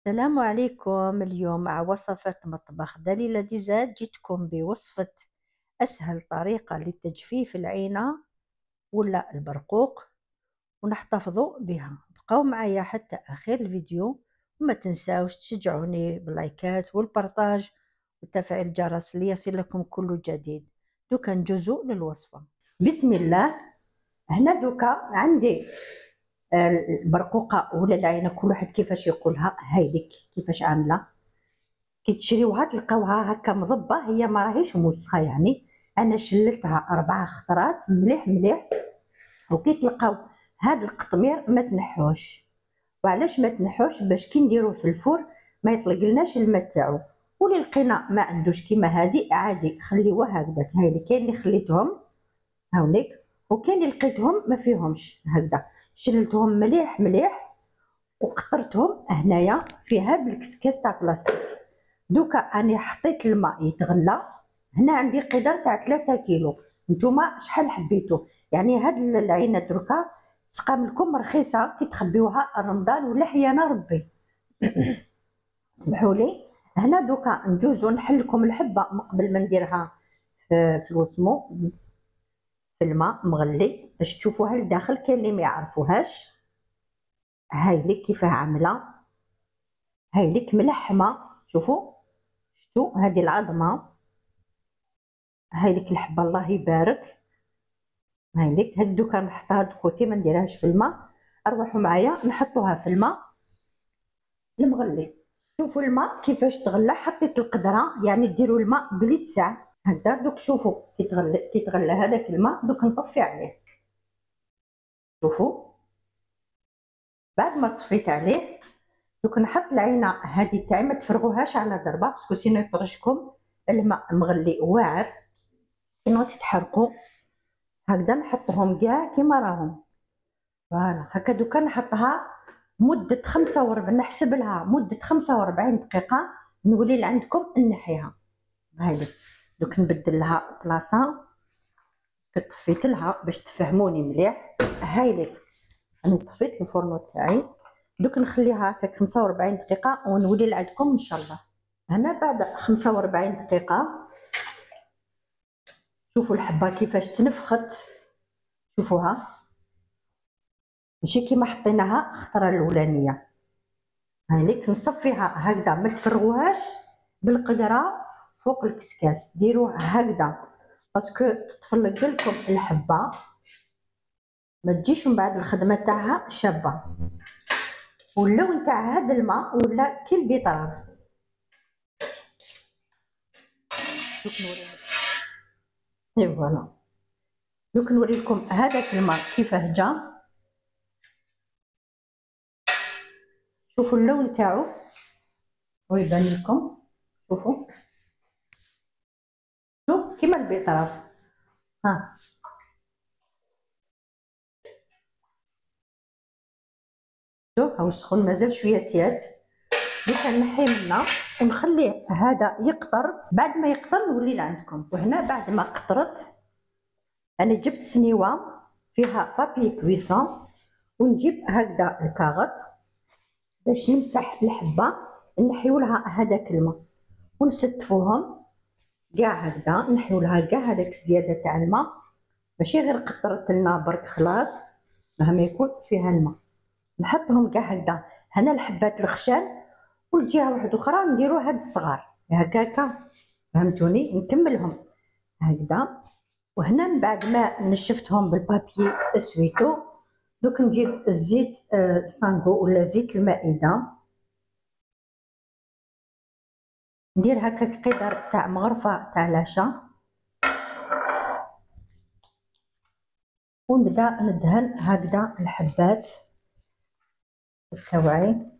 السلام عليكم. اليوم مع وصفة مطبخ دليلة ديزاد جيتكم بوصفة أسهل طريقة لتجفيف العينة ولا البرقوق ونحتفظوا بها. بقوا معايا حتى آخر الفيديو وما تنساوش تشجعوني باللايكات والبرتاج وتفعيل الجرس ليصلكم كل جديد. دوكا نجوزو للوصفة. بسم الله. هنا دوكا عندي البرقوقه ولا العينه، كل واحد كيفاش يقولها. هايليك كيفاش عامله، كي تشريوها تلقاوها هكا مضبه، هي ما راهيش موسخه يعني. انا شللتها 4 خطرات مليح مليح. وكي تلقاو هذا القطمير ما تنحوش. وعلاش ما تنحوش؟ باش كي نديروه في الفور ما يطلقلناش الماء تاعو. واللي لقينا ما عندوش كيما هذه عادي خليوها هكذاك. هايلي كاين اللي خليتهم هاوليك، وكاين اللي لقيتهم ما فيهمش هكذا. شللتهم مليح مليح وقطرتهم هنايا في هاد الكسكاس تاع بلاستيك. دوكا راني حطيت الماء يتغلى. هنا عندي قدر تاع 3 كيلو. نتوما شحال حبيتو يعني. هاد العينه دركا تسقام لكم رخيصه كي تخبيوها رمضان ولا حيانا ربي. سمحوا لي. هنا دوكا ندوزو نحل لكم الحبه من قبل ما نديرها في الوسمو في الماء مغلي باش تشوفوها لداخل. كاين اللي ما يعرفوهاش. هاي لك كيفاه عامله، هاي لك ملحمه. شوفوا شتو هذه العظمه، هاي لك الحبه الله يبارك. هاي لك هاد دوكا نحطها دكوتي ما نديرهاش في الماء. اروحوا معايا نحطوها في الماء المغلي. شوفوا الماء كيفاش تغلى. حطيت القدره يعني ديروا الماء بلي تسع هكذا. دوك شوفوا كي تغلى هذاك الماء دوك نطفي عليه. شوفوا بعد ما طفيت عليه دوك نحط العينه هذه تاعي. ما تفرغوهاش على ضربه باسكو سينو يطرشكم. الماء مغلي واعر سينو تتحرقوا. هكذا نحطهم كاع كيما راهم. فوالا هكا دوكا نحطها مده 45، نحسب لها مده 45 دقيقه. نولي لعندكم نحيها. هاي دوك نبدل لها بلاصه. طفيت لها باش تفهموني مليح. هاي لك انا طفيت الفرن تاعي. دوك نخليها هكاك 45 دقيقه ونولي لعندكم ان شاء الله. هنا بعد 45 دقيقه شوفوا الحبه كيفاش تنفخت. شوفوها ماشي كيما حطيناها الخطره الاولانيه. هانيك نصفيها هكذا ما تفرغوهاش بالقدره فوق الكسكاس. ديروها هكذا باسكو تتفلق لكم الحبه ما تجيش من بعد الخدمه تاعها شابه. واللون تاع هذا الماء ولا كي البيطار. دوك نوريكم. اي فوالا دوك نوريكم هذاك الماء كيفاه جا. شوفوا اللون تاعو ويبان لكم. شوفوا شوف كيما البيطار. ها شوف هاو سخون مازال شويه تيات. دوك نحي منه ونخليه هذا يقطر. بعد ما يقطر نولي لعندكم. وهنا بعد ما قطرت انا جبت سنيوه فيها بابي كويسون ونجيب هكذا الكاغط باش نمسح الحبه. نحيو لها هذاك الماء ونستفوهم كاع هكذا. نحيو لها كاع هذاك الزياده تاع الماء ماشي غير قطرت لنا برك خلاص مهما يكون فيها الماء. نحطهم كاع هكذا. هنا الحبات الخشان والجهه واحده اخرى نديرو هاد الصغار هكاكا. فهمتوني؟ نكملهم هكذا. وهنا من بعد ما نشفتهم بالبابي اسويتو دوك نجيب الزيت سانغو ولا زيت المائده. ندير هكاك قدر تاع مغرفه تاع العشاء ونبدا ندهن هكذا الحبات تاوعي.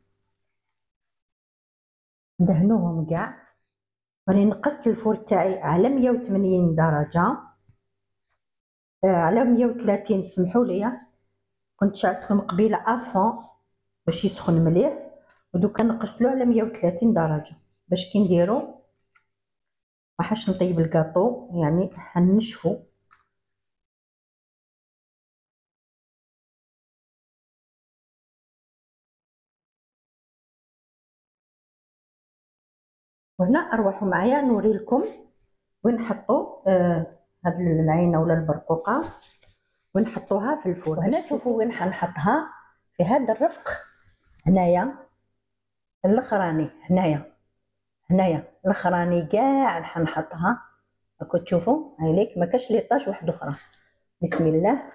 ندهنوهم كاع. راني نقصت الفور تاعي على 180 درجه على 130. سمحوا لي كنت شعلتهم قبيله افون باش يسخن مليح. ودوكا نقصلو على 130 درجه باش كي نديرو ما حاش نطيب الكاطو يعني حنشفو. وهنا اروحوا معايا نوري لكم وين نحطوا هاد العينه ولا البرقوقه ونحطوها في الفرن. وهنا شوفوا وين حنحطها، في هذا الرفق هنايا الاخراني، هنايا الاخراني كاع حنحطها راكم تشوفوا. هاي ليك ما كاش ليطاج واحده اخرى. بسم الله.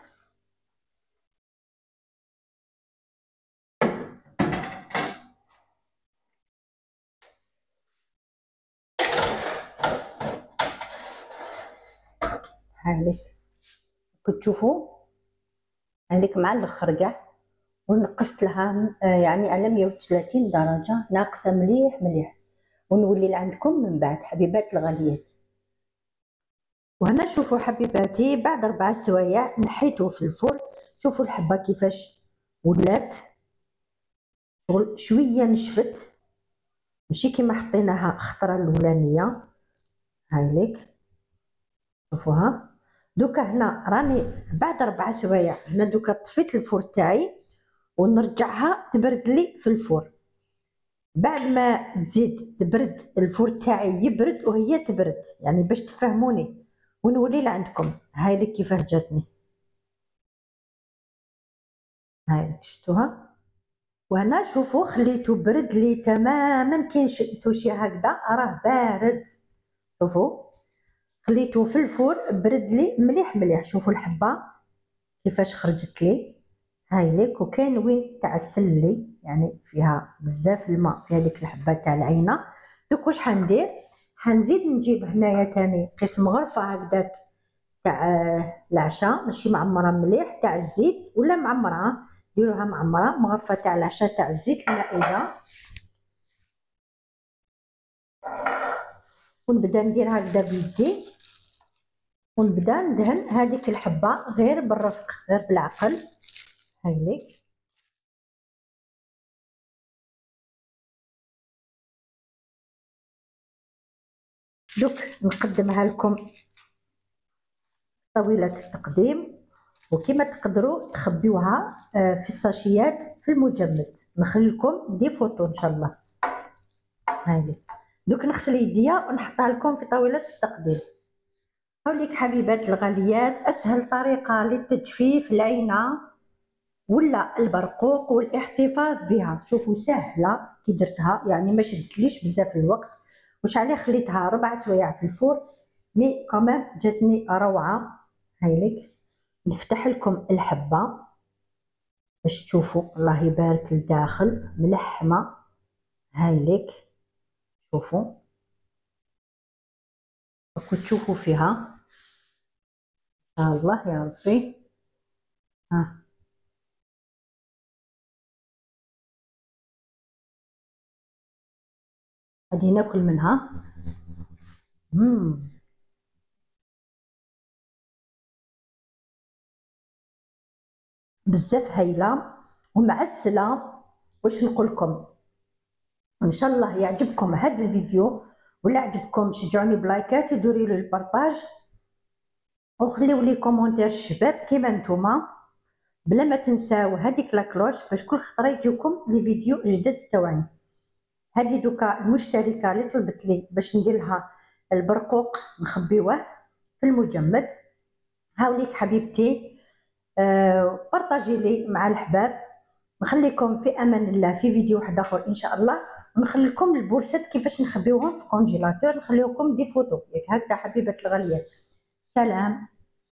هاي ليك كتشوفوا، هاي ليك مع الاخر كاع، ونقصت لها يعني على 130 درجه ناقصه مليح مليح، ونولي لعندكم من بعد حبيبات الغاليات. وهنا شوفوا حبيباتي بعد 4 سوايع نحيته في الفرن. شوفوا الحبه كيفاش ولات شويه نشفت، ماشي كيما حطيناها الخطره الاولانيه. هاي ليك شوفوها. دوكا هنا راني بعد 4 سوايع هنا دوكا طفيت الفرن تاعي ونرجعها تبرد لي في الفرن. بعد ما تزيد تبرد الفرن تاعي يبرد وهي تبرد، يعني باش تفهموني ونولي لعندكم. هاي لك كيفاه جاتني، هاي شفتوها. وهنا شوفوا خليته برد لي تماما، كي شئتو شي هكذا راه بارد. شوفوا خليته في الفرن برد لي مليح مليح. شوفوا الحبه كيفاش خرجت لي، هاي ليك. وكاين وين تعسل لي، يعني فيها بزاف الماء في هذيك الحبه تاع العينه. دوك واش حندير، حنزيد نجيب هنايا تاني قسم غرفه هكذاك تاع العشاء، ماشي معمره مليح تاع الزيت ولا معمره، ديروها معمره، مغرفه تاع العشاء تاع الزيت المائده، ونبدا ندير هكذا بيدي ونبدا ندهن هذيك الحبه غير بالرفق غير بالعقل. هاي ليك دوك نقدمها لكم طاوله التقديم، وكما تقدروا تخبيوها في الساشيات في المجمد. نخلي لكم دي فوتو ان شاء الله. هاي دوك نغسل يديا ونحطها لكم في طاوله التقديم. هاوليك حبيبات الغاليات اسهل طريقه لتجفيف العينه ولا البرقوق والاحتفاظ بها. شوفوا سهله كي درتها، يعني ما شدتليش بزاف الوقت. واش عليه خليتها 4 سوايع في الفرن، مي كمان جاتني روعه. هاي لك نفتح لكم الحبه باش تشوفوا، الله يبارك الداخل ملحمه. هاي لك شوفوا، راكم تشوفوا فيها ان شاء الله يا ربي. ها غادي ناكل منها. بزاف هايله ومعسله. واش نقول لكم، ان شاء الله يعجبكم هذا الفيديو، ولا عجبكم شجعوني بلايكات وديروا لي البارطاج، وخليو لي كومونتير الشباب كيما نتوما، بلا ما تنساو هذيك لاكلوش باش كل خطره يجيوكم لي فيديو جداد تاوعي. هذه دوكا المشتركه اللي طلبت لي باش ندير لها البرقوق نخبيوه في المجمد. هاوليك حبيبتي بارطاجي لي مع الحباب. نخليكم في امان الله في فيديو واحد اخر ان شاء الله. ونخلي لكم البورسات كيفاش نخبيوهم في الكونجيلاتور، نخليوكم دي فوتو ياك هكذا حبيبات الغاليات. سلام.